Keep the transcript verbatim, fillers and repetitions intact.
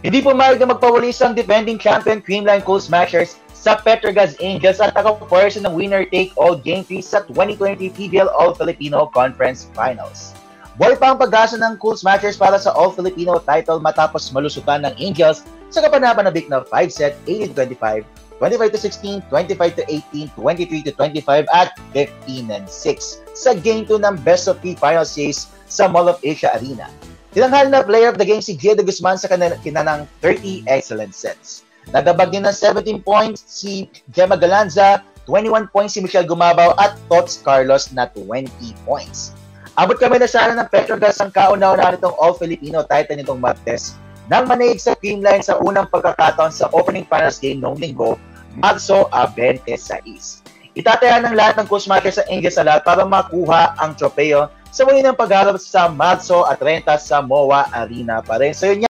Hindi pumayag na magpawalis ang defending champion Creamline Cool Smashers sa Petro Gazz Angels at nakapuwersa ng winner-take-all Game three sa twenty twenty P V L All-Filipino Conference Finals. Buhay pa ang pag-asa ng Cool Smashers para sa All-Filipino title matapos malusutan ng Angels sa kapanapanabik na five set, eighteen to twenty-five, twenty-five to sixteen, twenty-five to eighteen, twenty-three to twenty-five at fifteen and six sa Game two ng Best of three Final Series sa Mall of Asia Arena. Tinanghal na player of the game si Petro Guzman sa kinanang thirty excellent sets. Nagabag din ng seventeen points si Gemma Galanza, twenty-one points si Michelle Gumabaw at Tots Carlos na twenty points. Abot kami na sana ng Petro Gazz ang kauna-una nitong All-Filipino title nitong Martes nang manaig sa Creamline sa unang pagkakataon sa opening finals game noong linggo, Marso twenty-six. Itataya ng lahat ng Cool Smashers sa Angels sa lahat para makuha ang tropeo sa muli ng pagharap sa Marso thirty sa M O A Arena pa rin. So yun